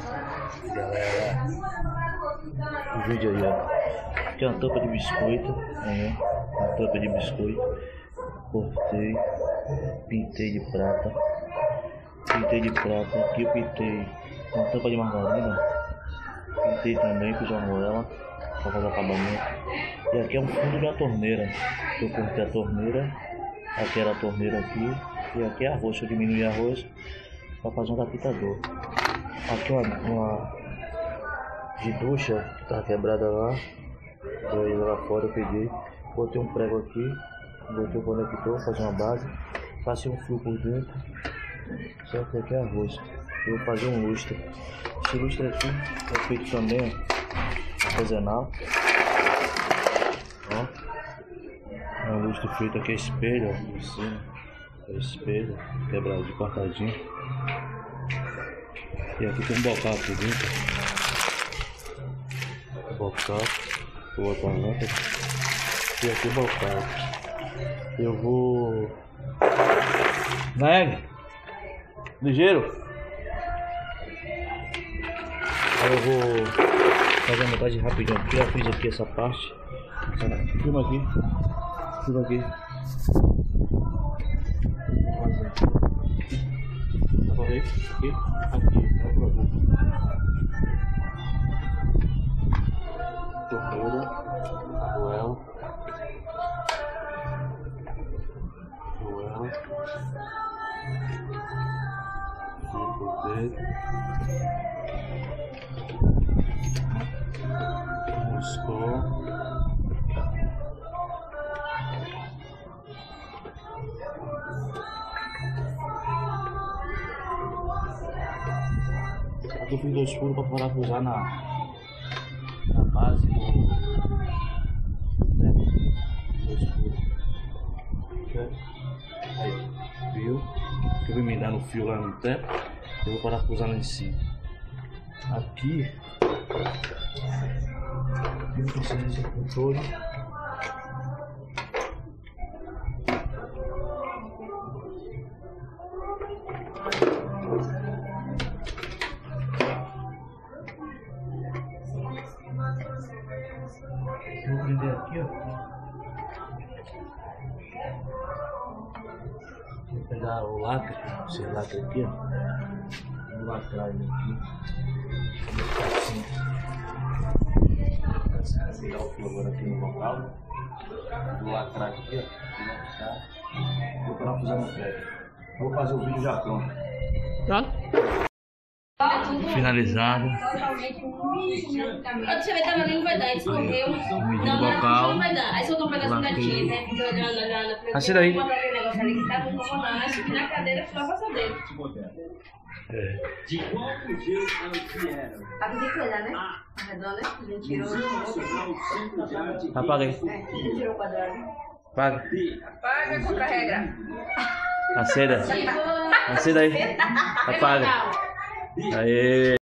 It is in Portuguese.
Galera, o vídeo aí, ó. Aqui é uma tampa de biscoito, né? Uma tampa de biscoito. Cortei, pintei de prata. Aqui eu pintei uma tampa de margarina. Pintei também, fiz uma moela para fazer acabamento. E aqui é um fundo da torneira. Eu cortei a torneira. Aqui era a torneira aqui. E aqui é arroz. Eu diminui arroz para fazer um captador. Aqui uma de ducha que estava quebrada lá. Joguei lá fora, eu peguei. Botei um prego aqui. Botei o conector, fazer uma base. Passei um fio por dentro. Certo que aqui é arroz. Eu vou fazer um lustre. Esse lustre aqui é feito também artesanal. Ó. É um lustre feito aqui, é espelho, ó, por cima. É espelho, quebradinho, cortadinho. E aqui tem um bocal aqui dentro. Bocal. Vou botar a lâmpada. E aqui o bocal. Eu vou... Neg! Ligeiro! Aí eu vou fazer a montagem rapidinho aqui. Eu fiz aqui essa parte. Filma aqui. Filma aqui. Dá pra ver? Aqui. Aqui. É o produto. Torneira. Arruela. Fio por dentro. Moscou. Aqui eu fiz 2 furos para parafusar na base do 2 furos. Aí, viu? Que eu vou emendar no fio lá no teto. Eu vou parafusar lá em cima. Aqui eu preciso desse controle. Vou prender aqui, ó. Vou pegar o lacre, esse lacre aqui, ó. Vou lacrar ele aqui. Vou ficar assim. Vou pegar o fio agora aqui no local. Vou lacrar aqui, ó. Vou parafusar no pé. Vou fazer o vídeo já pronto. Pronto? Finalizado. Você vai dar, mas não vai dar, ele escorreu. Não vai dar. Aí soltou um pedacinho da tinta, né? Fica olhando. Assim daí. Botar aquele negócio ali que tava incomodando. Aí subi na cadeira e fui lá pra dele. De qual jeito elas vieram? Aqui tem que olhar, né? Arredor, né? A gente tirou o Apaga aí. a gente tirou o quadrado. Apaga. Paga contra a regra. Acenda. Acenda aí. Apaga. Aê.